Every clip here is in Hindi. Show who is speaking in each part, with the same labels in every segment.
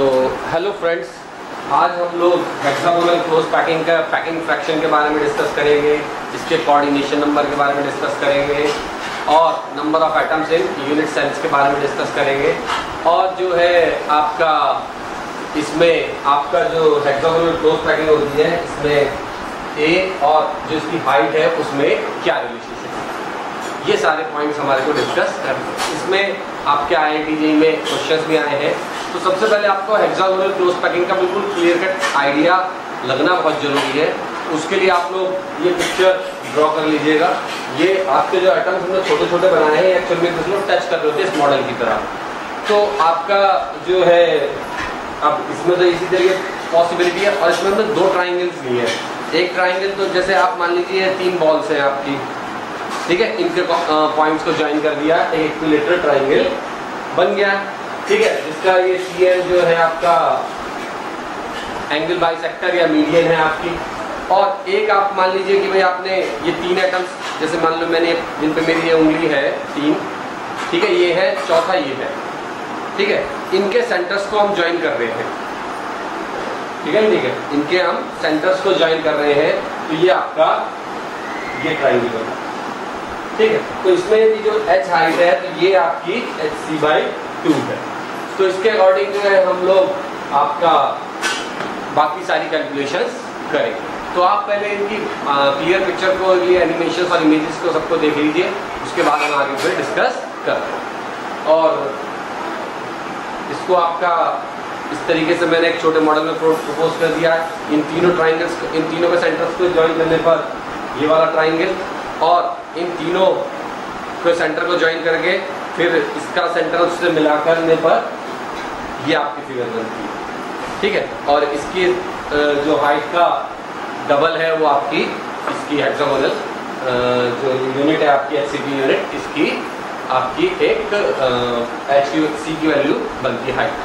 Speaker 1: तो हेलो फ्रेंड्स, आज हम लोग हेक्सागोनल क्लोज पैकिंग का पैकिंग फ्रैक्शन के बारे में डिस्कस करेंगे, इसके कोऑर्डिनेशन नंबर के बारे में डिस्कस करेंगे और number of atoms in unit cells के बारे में डिस्कस करेंगे। और जो है आपका इसमें आपका जो हेक्सागोनल क्लोज पैकिंग होती है, इसमें ए और जो इसकी हाइट है उसमें क्या रिलेशनशिप है, ये सारे पॉइंट्स हमारे को डिस्कस करने हैं। इसमें आपके IIT JEE में क्वेश्चंस भी आए हैं। तो सबसे पहले आपको हेक्सागोनल क्लोज पैकिंग का बिल्कुल क्लियर कट आइडिया लगना बहुत जरूरी है। उसके लिए आप लोग ये पिक्चर ड्रॉ कर लीजिएगा। ये आपके जो आइटम्स हमने छोटे छोटे बनाए हैं, एक्चुअल में कुछ लोग टच कर रहे होते हैं इस मॉडल की तरह। तो आपका जो है अब इसमें तो इसी तरीके पॉसिबिलिटी है, और इसमें हमने दो ट्राइंगल्स लिए हैं। एक ट्राइंगल तो जैसे आप मान लीजिए 3 बॉल्स हैं आपकी, ठीक है, इनके पॉइंट्स को ज्वाइन कर दिया, एक इक्विलेटरल ट्राइंगल बन गया, ठीक है, जिसका ये CN जो है आपका एंगल बाइसेक्टर या मीडियन है आपकी। और एक आप मान लीजिए कि भाई आपने ये 3 एटम्स, जैसे मान लो मैंने जिन पे मेरी ये उंगली है 3, ठीक है, ये है, चौथा ये है, ठीक है, इनके सेंटर्स को हम ज्वाइन कर रहे हैं, ठीक है, ठीक है, इनके हम सेंटर्स को ज्वाइन कर रहे हैं। तो ये आपका ये ट्राइंगल बना, ठीक है। तो इसमें यदि जो H हाइट है तो ये आपकी HC/2 है। तो इसके अकॉर्डिंग जो है हम लोग आपका बाकी सारी कैलकुलेशंस करेंगे। तो आप पहले इनकी क्लियर पिक्चर को, ये एनिमेशन और इमेजेस को सबको देख लीजिए, उसके बाद हम आगे फिर डिस्कस करते हैं। और इसको आपका इस तरीके से मैंने एक छोटे मॉडल में प्रपोज कर दिया है। इन तीनों ट्राइंगल्स को, इन तीनों के सेंटर्स को ज्वाइन करने पर ये वाला ट्राइंगल, और इन तीनों को सेंटर को ज्वाइन करके फिर इसका सेंटर उससे मिला करने पर ये आपकी फिगर बनती है, ठीक है। और इसकी जो हाइट का डबल है वो आपकी इसकी हेक्सागोनल जो यूनिट है आपकी HCP यूनिट, इसकी आपकी एक HC की वैल्यू बनती है हाइट।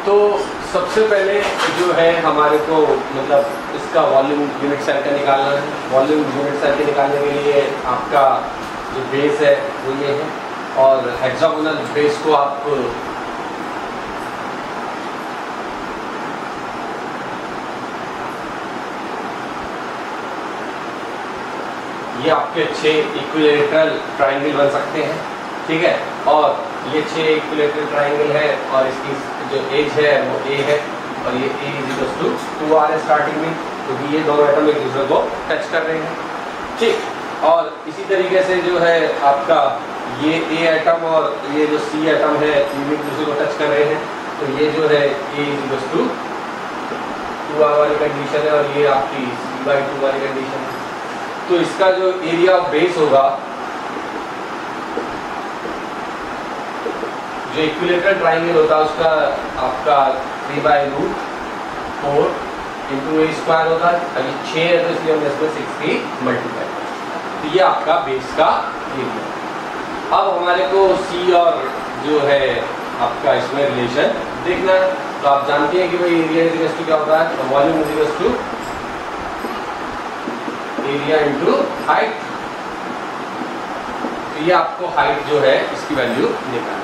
Speaker 1: तो सबसे पहले जो है हमारे को मतलब इसका वॉल्यूम यूनिट सेल का निकालना है। वॉल्यूम यूनिट सेल के निकालने के लिए आपका जो बेस है वो ये है, और हेक्सागोनल बेस को आप ये आपके 6 इक्विलैटरल ट्रायंगल बन सकते हैं, ठीक है। और ये 6 इक्विलैटरल ट्रायंगल है और इसकी जो एज है वो ए है, और ये ए इज 2r है स्टार्टिंग में, क्योंकि ये दोनों एटम एक दूसरे को टच कर रहे हैं, ठीक। और इसी तरीके से जो है आपका ये ए एटम और ये जो सी एटम है ये एक दूसरे को टच कर रहे हैं, तो ये जो है ए इज 2r वाली कंडीशन है, और ये आपकी c/2 वाली कंडीशन है। तो इसका जो एरिया ऑफ बेस होगा, जो इक्विलैटरल ट्रायंगल होता है उसका आपका 3/√4 इंटू ए स्क्वायर होता है। अभी 6 है तो इसलिए हमने इसमें 6 की मल्टीप्लाई किया, तो ये आपका बेस का एरिया। अब हमारे को सी और जो है आपका इसमें रिलेशन देखना है। तो आप जानते हैं कि भाई एरिया इज इक्वल टू क्या होता है, volume is equal to area into height. तो ये आपको हाइट जो है इसकी वैल्यू निकालना।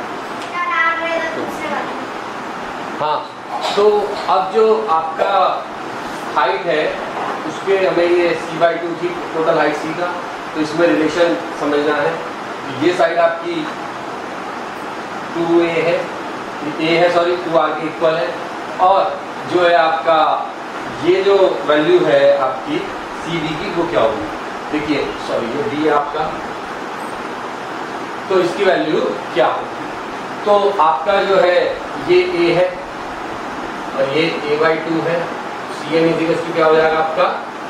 Speaker 1: हाँ, तो अब जो आपका हाइट है उस पर हमें ये c/2 थी टोटल हाइट c का, तो इसमें रिलेशन समझना है। ये साइड आपकी 2a है, a है सॉरी 2r के इक्वल है, और जो है आपका ये जो वैल्यू है आपकी CD की वो क्या होगी, देखिए सॉरी ये D है आपका, तो इसकी वैल्यू क्या होगी। तो आपका जो है ये A है और ये a/2 है, Cn इज क्या हो जाएगा आपका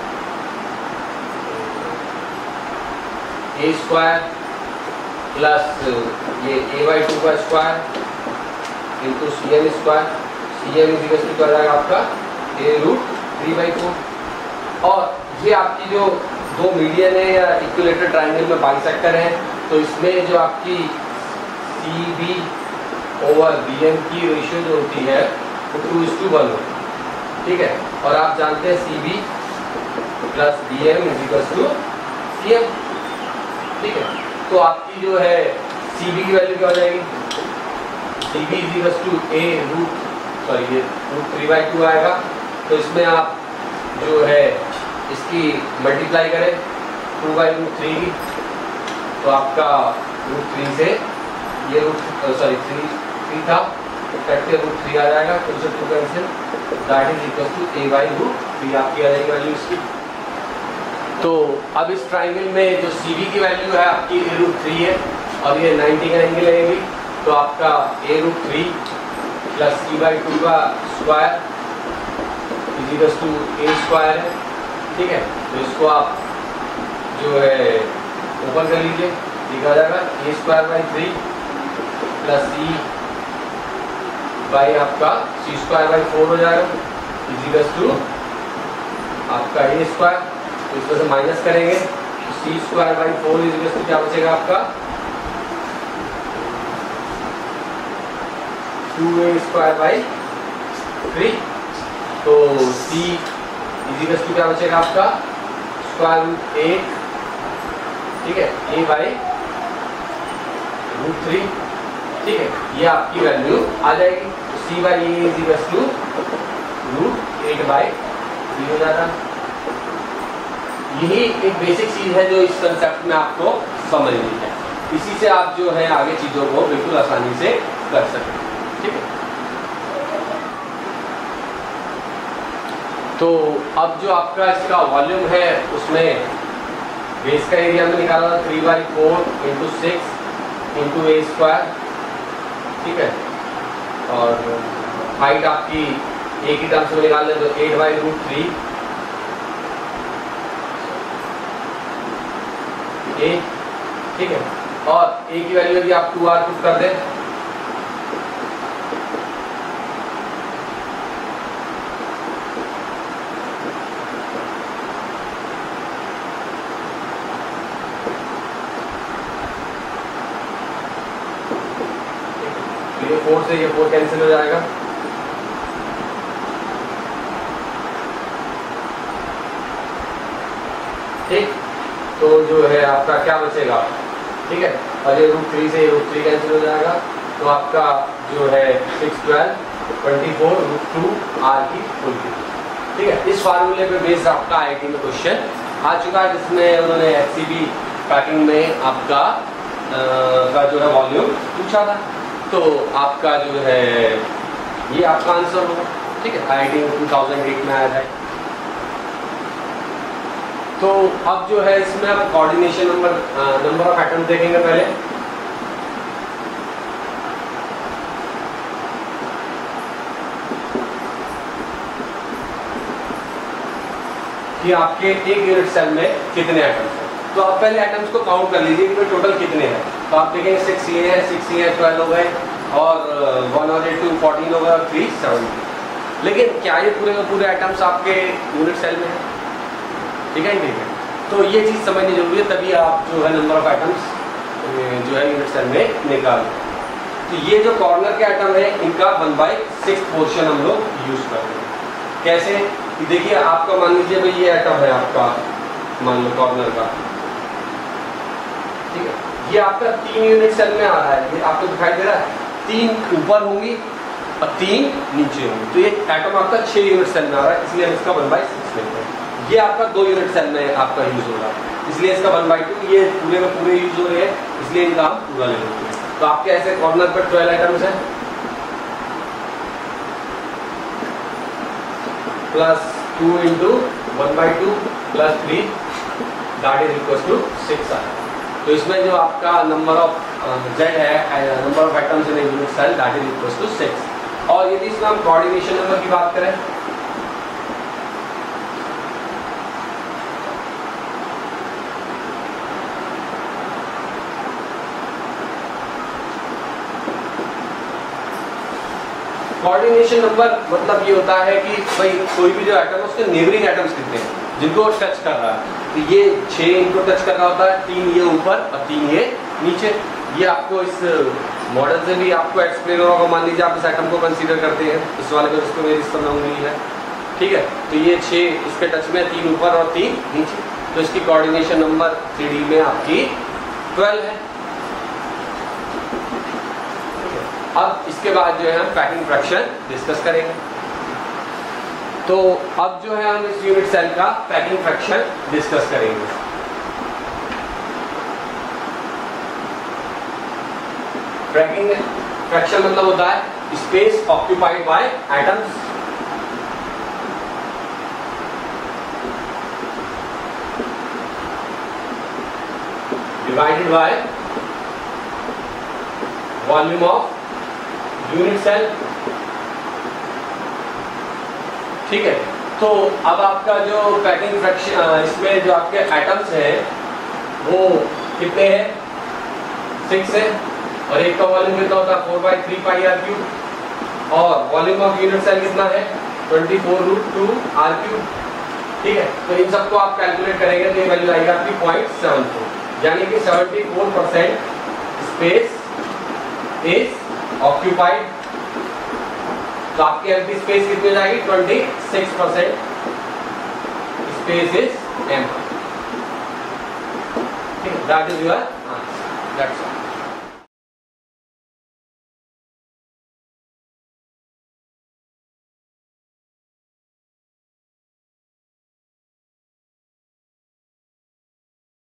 Speaker 1: a स्क्वायर प्लस ये a/2 का square into Cn square. Cn is क्या हो जाएगा आपका a√3/4। और ये आपकी जो दो मीडियन है या इक्विलैटरल ट्रायंगल में बाइसेक्टर है, तो इसमें जो आपकी CB/BM की रेशियो जो होती है वो 2:1 होती है, ठीक है। और आप जानते हैं CB + BM = CM, ठीक है। तो आपकी जो है CB की वैल्यू क्या हो जाएगी, CB = √3/2 आएगा। तो इसमें आप जो है इसकी मल्टीप्लाई करें 2/√3 की, तो आपका √3 से ये 3 था, करके √3 आ जाएगा, तो उसे 2 cancel, that is equal to a/√3 आपकी आ जाएगी वैल्यू इसकी। तो अब इस ट्राइंगल में जो CB की वैल्यू है आपकी a√3 है और ये 90 का एंगल लगेगी, तो आपका a√3 + c/2 का स्क्वायर = a स्क्वायर है, ठीक है। तो इसको आप जो है ओपन कर लीजिए, लिखा जाएगा a²/3 + c/ आपका c²/4 हो जाएगा = आपका a²। तो इसमें से माइनस करेंगे तो c²/4 क्या बचेगा आपका 2a²/3। तो c = क्या बचेगा आपका √8, ठीक है, a/√3, ठीक है। ये आपकी वैल्यू आ जाएगी। तो c/a = √8/3 हो जाता है। यही एक बेसिक चीज है जो इस कंसेप्ट में आपको समझनी है। इसी से आप जो है आगे चीजों को बिल्कुल आसानी से कर सकते हैं, ठीक है। तो अब जो आपका इसका वॉल्यूम है उसमें बेस का एरिया में निकाला 3/4 × 6 × a², ठीक है। और हाइट आपकी एक ही टर्म्स में निकाल लें तो 8/√3 a, ठीक है। और a की वैल्यू यदि आप 2r पुट कर दें ये 4 से ये 4 कैंसिल हो जाएगा, जो है आपका क्या बचेगा, ठीक है, और ये √3 से √3 कैंसिल हो जाएगा, तो आपका जो है 6 12 24 √2 r की फुल की, ठीक है। इस फार्मूले पे बेस्ड आपका आईआईटी में क्वेश्चन आ चुका है, जिसमें उन्होंने एचसीबी पैकिंग में आपका का जो है वॉल्यूम पूछा था, तो आपका जो है ये आपका आंसर होगा, ठीक है। आईआईटी में 2008 में आया था। तो अब जो है इसमें आप कोऑर्डिनेशन नंबर ऑफ एटम्स देखेंगे पहले। कि आपके एक यूनिट सेल में कितने एटम्स हैं, तो आप पहले एटम्स को काउंट कर लीजिए कि टोटल कितने हैं। तो आप देखेंगे 6 ये है, 6 ये है, 12 हो गए, और 1 और 2 14 हो गए, और 3 70। लेकिन क्या ये पूरे के पूरे एटम्स आपके यूनिट सेल में है, ठीक है, ठीक है। तो ये चीज़ समझनी जरूरी है, तभी आप जो है नंबर ऑफ एटम्स जो है यूनिट सेल में निकाल। तो ये जो कॉर्नर के एटम है इनका 1/6 पोर्शन हम लोग यूज करते हैं। कैसे, देखिए आपका मान लीजिए भाई ये एटम है आपका, मान लो कॉर्नर का, ठीक है, ये आपका 3 यूनिट सेल में आ रहा है, ये आपको दिखाई दे रहा है, 3 ऊपर होंगी और 3 नीचे होंगी, तो ये एटम आपका 6 यूनिट सेल में आ रहा है, इसलिए हम इसका 1/6 लेते हैं। ये आपका 2 यूनिट सेल में आपका यूज हो रहा है, इसलिए इसका 1/2, ये पूरे में पूरे यूज हो रहे हैं, इसलिए इनका हम पूरा ले लेते हैं। तो आपके ऐसे कॉर्नर पर 12 आइटम्स हैं, plus 2 × 1/2 plus 3 that is equal to 6 आए। तो इसमें जो आपका नंबर ऑफ Z है, number of atoms in unit cell that is equal to 6। और यदि इसमें हम कोऑर्डिनेशन नंबर की बात करें, कोऑर्डिनेशन नंबर मतलब ये होता है कि भाई कोई भी जो एटम है उसके नेबरिंग एटम्स कितने हैं जिनको वो टच कर रहा है, तो ये 6 इनको टच कर रहा होता है, 3 ये ऊपर और 3 ये नीचे। ये आपको इस मॉडल से भी आपको एक्सप्लेन होगा। मान लीजिए आप इस एटम को कंसीडर करते हैं, इस वाले को, जिसको मेरी इस तरह उंगली है, ठीक है, तो ये 6 इसके टच में, 3 ऊपर और 3 नीचे, तो इसकी कोऑर्डिनेशन नंबर 3D में आपकी 12 है। अब इसके बाद जो है हम पैकिंग फ्रैक्शन डिस्कस करेंगे। तो अब जो है हम इस यूनिट सेल का पैकिंग फ्रैक्शन डिस्कस करेंगे। पैकिंग फ्रैक्शन मतलब होता है space occupied by atoms divided by volume of unit cell, ठीक है। तो अब आपका जो पैकिंग फ्रैक्शन, इसमें जो आपके एटम्स हैं वो कितने हैं, 6 है, और एक का वॉल्यूम कितना होता है 4/3 πr3, और वॉल्यूम ऑफ यूनिट सेल कितना है 24 √2 r3, ठीक है। तो इन सबको आप कैलकुलेट करेंगे तो ये वैल्यू आएगी आपकी 0.74, यानी कि 74% स्पेस इज ऑक्यूपाइड। तो आपकी एम्प्टी स्पेस कितनी हो जाएगी 26% स्पेस इज एम्प्टी, ठीक है, that is your answer, that's all.